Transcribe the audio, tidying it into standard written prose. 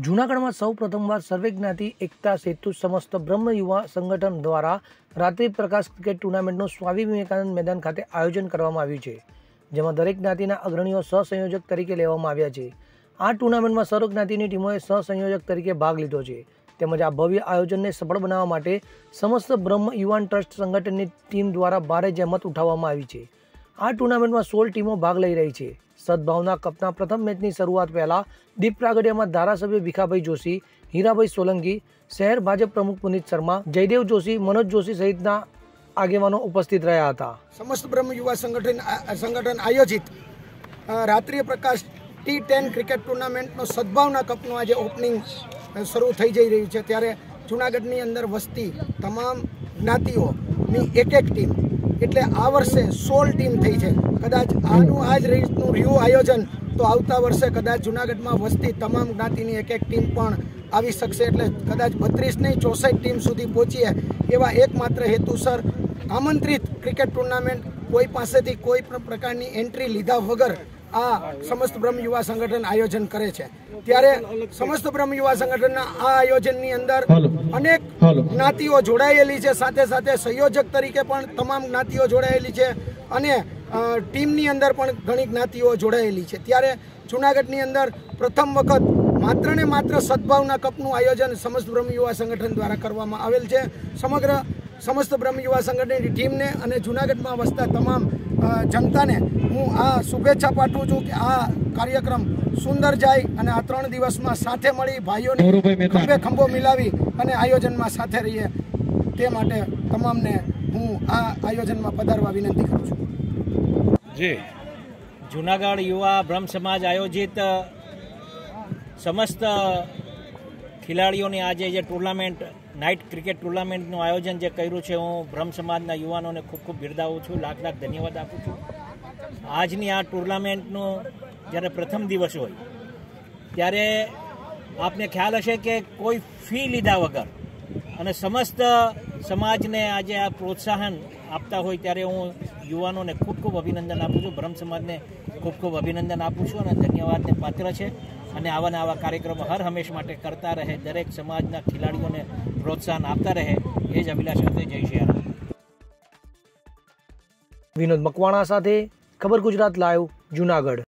जूनागढ़ में सौ प्रथमवार सर्वे ज्ञाति एकता सेतु समस्त ब्रह्म युवा संगठन द्वारा रात्रि प्रकाश क्रिकेट टूर्नामेंटનું સ્વામી વિવેકાનંદ मैदान खाते आयोजन કરવામાં આવ્યું છે, જેમાં દરેક જ્ઞાતિના અગ્રણીઓ સહસંયોજક તરીકે લેવામાં આવ્યા છે। આ ટૂર્નામેન્ટમાં સર્વ જ્ઞાતિની ટીમોએ સહસંયોજક તરીકે ભાગ લીધો છે, તેમજ આ ભવ્ય આયોજનને સફળ બનાવવા માટે સમસ્ત બ્રહ્મ યુવાન ટ્રસ્ટ સંગઠનની ટીમ દ્વારા ભારે જહેમત ઉઠાવવામાં આવી છે। આ ટૂર્નામેન્ટમાં 16 ટીમો ભાગ લઈ રહી છે। सद्भावना कपना प्रथम मैचनी शुरुआत पहला दीप प्रागड़िया में धारासभ्य भीखाभाई जोशी, हीराभाई सोलंकी, शहर भाजप प्रमुख पुनीत शर्मा, जयदेव जोशी, मनोज जोशी सहितना आगेवानो उपस्थित रहा था। समस्त ब्रह्म युवा संगठन आयोजित रात्रि प्रकाश T10 क्रिकेट टूर्नामेंट नो सद्भावना कपनो आज ओपनिंग शुरू थई जई रही है, त्यारे जूनागढ़नी अंदर वसती तमाम ज्ञातिओनी एक टीम એટલે આ વર્ષે 16 ટીમ થઈ છે। કદાચ આનું આજ રીતનું રહ્યું આયોજન તો આવતા વર્ષે કદાચ જૂનાગઢમાં વસતી તમામ જ્ઞાતિની એક ટીમ પણ આવી શકશે, એટલે કદાચ 32 નહીં 64 ટીમ સુધી પહોંચીએ એવા એકમાત્ર હેતુસર આમંત્રિત ક્રિકેટ ટુર્નામેન્ટ કોઈ પાસેથી કોઈ પણ પ્રકારની એન્ટ્રી લીધા વગર આ સમસ્ત બ્રહ્મ યુવા સંગઠન આયોજન કરે છે। ત્યારે સમસ્ત બ્રહ્મ યુવા સંગઠનના આ આયોજનની અંદર અનેક જ્ઞાતિઓ જોડાયેલી છે, સાથે સાથે સંયોજક તરીકે પણ તમામ જ્ઞાતિઓ જોડાયેલી છે અને ટીમની અંદર પણ ઘણી જ્ઞાતિઓ જોડાયેલી છે। ત્યારે જૂનાગઢની અંદર પ્રથમ વખત માત્ર ને માત્ર સદ્ભાવના કપનું આયોજન સમસ્ત બ્રહ્મ યુવા સંગઠન દ્વારા કરવામાં આવેલ છે। સમગ્ર समस्त ब्रह्म युवा संगठन टीम ने अने जूनागढ़ में वसता तमाम जनता ने हूँ आ शुभेच्छा पाठवुं छुं कि आ कार्यक्रम सुंदर जाए अने आ 3 दिवस में साथे मळी भाईओने खंभे खंभो मिलावी अने आयोजन में साथे रहीए ते माटे तमाम ने हूँ आ आयोजन में पधारवा विनंती करूँ छुं। जी, जूनागढ़ युवा ब्रह्म समाज आयोजित समस्त खिलाड़ियों ने आज जे टूर्नामेंट नाइट क्रिकेट टूर्नामेंटનું આયોજન જે કર્યું છે, હું બ્રહ્મ સમાજના યુવાનોને ખૂબ ખૂબ બિરદાવું છું, લાખ લાખ ધન્યવાદ આપું છું। આજની આ ટુર્નામેન્ટનો જ્યારે પ્રથમ દિવસ હોય ત્યારે આપને ખ્યાલ હશે કે કોઈ ફી લીધા વગર અને સમસ્ત સમાજને આજે આ પ્રોત્સાહન આપતા હોય ત્યારે હું યુવાનોને ખૂબ ખૂબ અભિનંદન આપું છું, બ્રહ્મ સમાજને ખૂબ ખૂબ અભિનંદન આપું છું અને ધન્યવાદને પાત્ર છે। અને આવાના આવા કાર્યક્રમો હર હંમેશ માટે કરતા રહે, દરેક સમાજના ખેલાડીઓને પ્રોત્સાહન આપતા રહે, એ જ અભિલાષ સાથે જય શ્રી રામ। વિનોદ મકવાણા સાથે ખબર ગુજરાત લાઈવ, જૂનાગઢ।